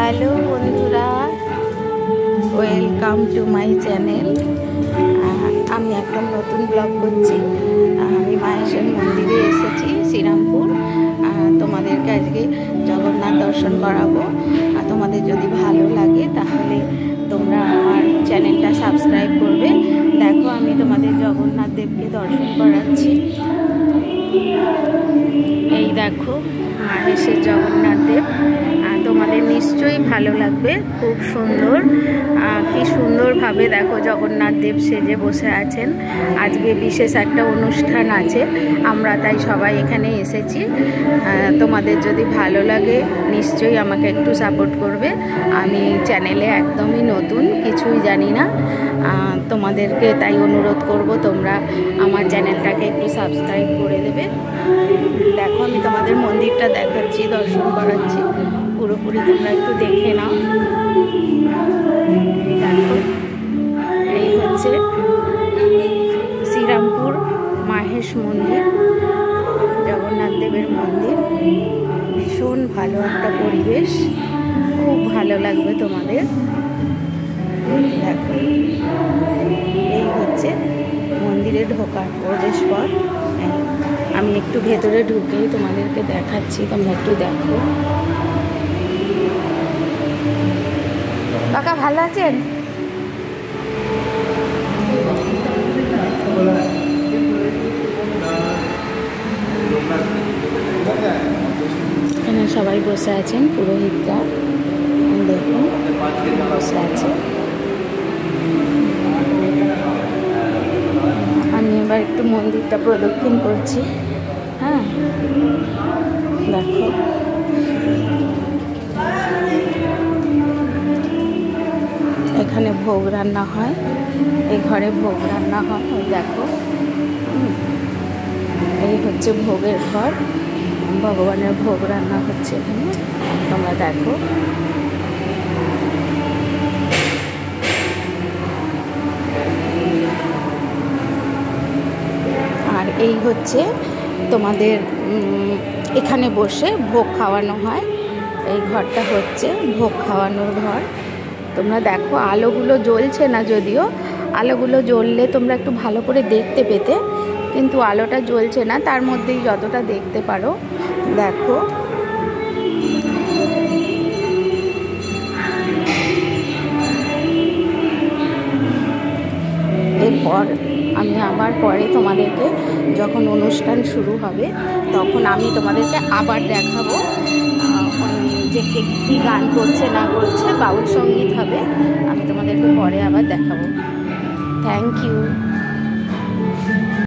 Hello বন্ধুরা, welcome to my channel. আমি একদম নতুন ব্লগ করছি। আমি মাহেশের মন্দিরে এসেছি শ্রীরামপুর। তোমাদেরকে আজকে জগন্নাথ দর্শন করাবো। তোমাদের যদি ভালো লাগে তাহলে তোমরা আমার চ্যানেলটা সাবস্ক্রাইব করবে। দেখো, আমি তোমাদের জগন্নাথ দেবকে দর্শন করাচ্ছি। এই দেখো মাহেশের জগন্নাথ দেব। তোমাদের নিশ্চয়ই ভালো লাগবে। খুব সুন্দর, কি সুন্দরভাবে দেখো জগন্নাথ দেব সেজে বসে আছেন। আজকে বিশেষ একটা অনুষ্ঠান আছে, আমরা তাই সবাই এখানে এসেছি। তোমাদের যদি ভালো লাগে নিশ্চয়ই আমাকে একটু সাপোর্ট করবে। আমি চ্যানেলে একদমই নতুন, কিছুই জানি না। তোমাদেরকে তাই অনুরোধ করব, তোমরা আমার চ্যানেলটাকে একটু সাবস্ক্রাইব করে দেবে। দেখো, আমি তোমাদের মন্দিরটা দেখাচ্ছি, দর্শন করাচ্ছি, পুরোপুরি তোমরা একটু দেখে নাও। দেখো, এই হচ্ছে শ্রীরামপুর মাহেশ মন্দির, জগন্নাথ দেবের মন্দির। ভীষণ ভালো একটা পরিবেশ, খুব ভালো লাগবে তোমাদের। দেখো, এই হচ্ছে মন্দিরে ঢোকার প্রবেশ পথ। আমি একটু ভেতরে ঢুকেই তোমাদেরকে দেখাচ্ছি, তোমরা একটু দেখো। কাকা ভালো আছেন? এখানে সবাই বসে আছেন, পুরোহিতরা দেখুন বসে আছে। আমি এবার একটু মন্দিরটা প্রদক্ষিণ করছি। হ্যাঁ, দেখো এখানে ভোগ রান্না হয়, এই ঘরে ভোগ রান্না হয়। ওই দেখো, এই হচ্ছে ভোগের ঘর, ভগবানের ভোগ রান্না হচ্ছে এখানে, তোমরা দেখো। আর এই হচ্ছে তোমাদের এখানে বসে ভোগ খাওয়ানো হয়। এই ঘরটা হচ্ছে ভোগ খাওয়ানোর ঘর। তোমরা দেখো, আলোগুলো জ্বলছে না, যদিও আলোগুলো জ্বললে তোমরা একটু ভালো করে দেখতে পেতে, কিন্তু আলোটা জ্বলছে না, তার মধ্যেই যতটা দেখতে পারো দেখো। এরপর আমি আবার পরে তোমাদেরকে, যখন অনুষ্ঠান শুরু হবে তখন আমি তোমাদেরকে আবার দেখাবো যে কে কী গান করছে না করছে, বাউল সঙ্গীত হবে, আমি তোমাদেরকে পরে আবার দেখাবো। Thank you.